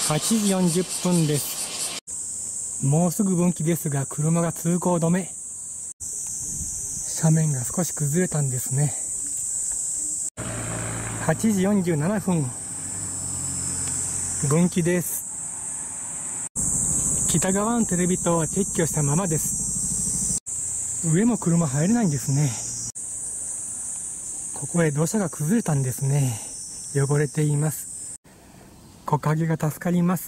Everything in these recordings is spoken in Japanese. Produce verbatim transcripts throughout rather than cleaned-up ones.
はちじよんじゅっぷんです。もうすぐ分岐ですが、車が通行止め。斜面が少し崩れたんですね。はちじよんじゅうななふん、分岐です。北側のテレビ塔は撤去したままです。上も車入れないんですね。ここへ土砂が崩れたんですね。汚れています。木陰が助かります。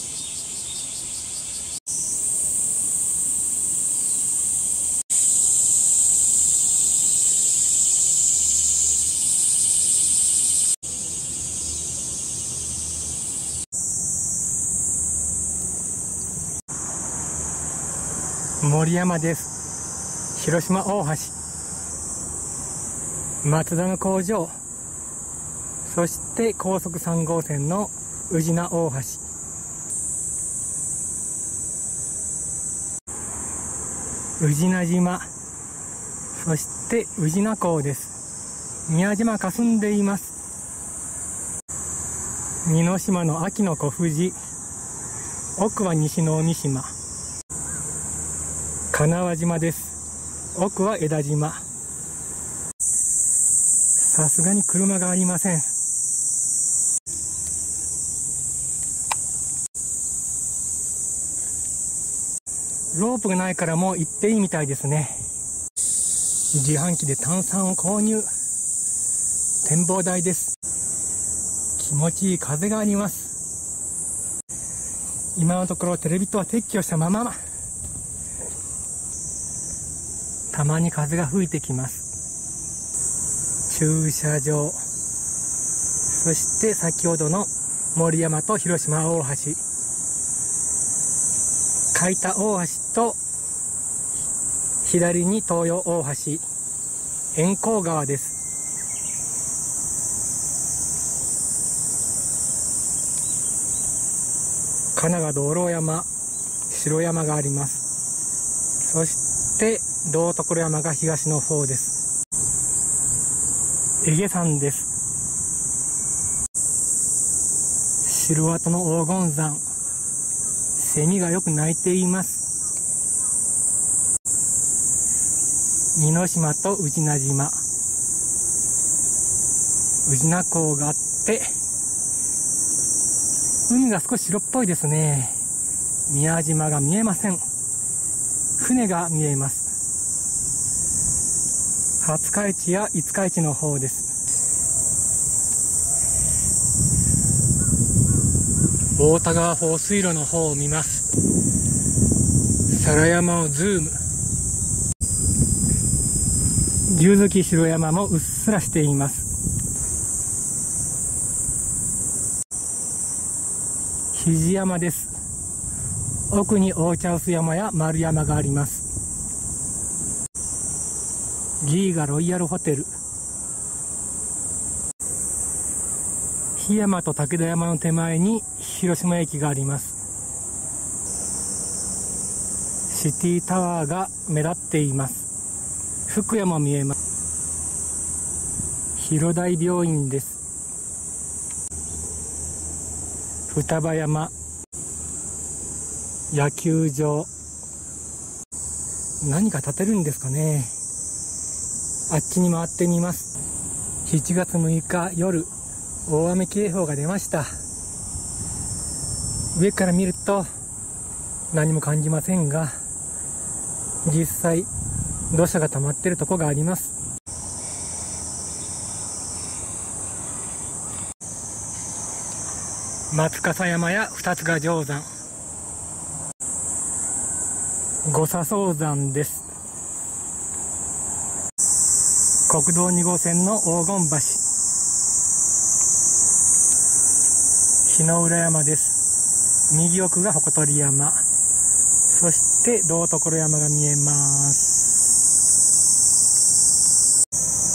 森山です。広島大橋、松田の工場、そして高速さん号線の宇品大橋、宇品島、そして宇品港です。宮島霞んでいます。似島の秋の小富士、奥は西の海島、金輪島です。奥は枝島。さすがに車がありません。ロープがないからもう行っていいみたいですね。自販機で炭酸を購入。展望台です。気持ちいい風があります。今のところテレビ塔は撤去したまま。たまに風が吹いてきます。駐車場、そして先ほどの森山と広島大橋、海田大橋と左に東洋大橋、円光川です。神奈川道路山、城山があります。そして道所山が東の方です。エゲ山です。城跡の黄金山、セミがよく鳴いています。似島と宇品島、宇品港があって、海が少し白っぽいですね。宮島が見えません。船が見えます。廿日市や五日市の方です。大田川放水路の方を見ます。皿山をズーム。竜月城山もうっすらしています。肘山です。奥に大茶臼山や丸山があります。ギーガロイヤルホテル。檜山と武田山の手前に広島駅があります。シティタワーが目立っています。福山も見えます。広大病院です。双葉山、野球場、何か建てるんですかね。あっちに回ってみます。しちがつむいか夜、大雨警報が出ました。上から見ると何も感じませんが、実際土砂が溜まっているところがあります。松笠山や二塚定山、五笹総山です。国道に号線の黄金橋、日の浦山です。右奥が鉾取山、そして道所山が見えます。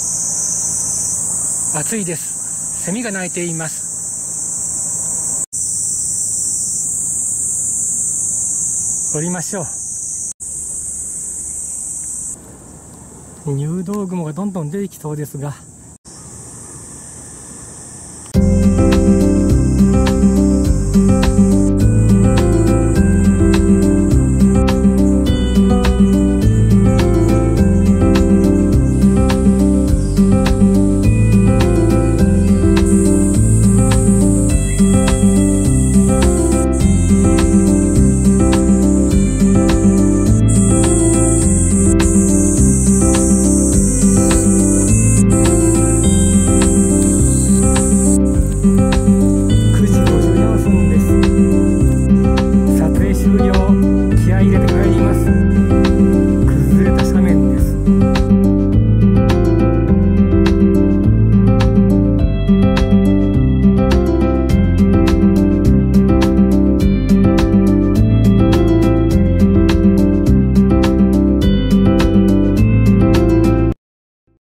暑いです。セミが鳴いています。降りましょう。入道雲がどんどん出てきそうですが、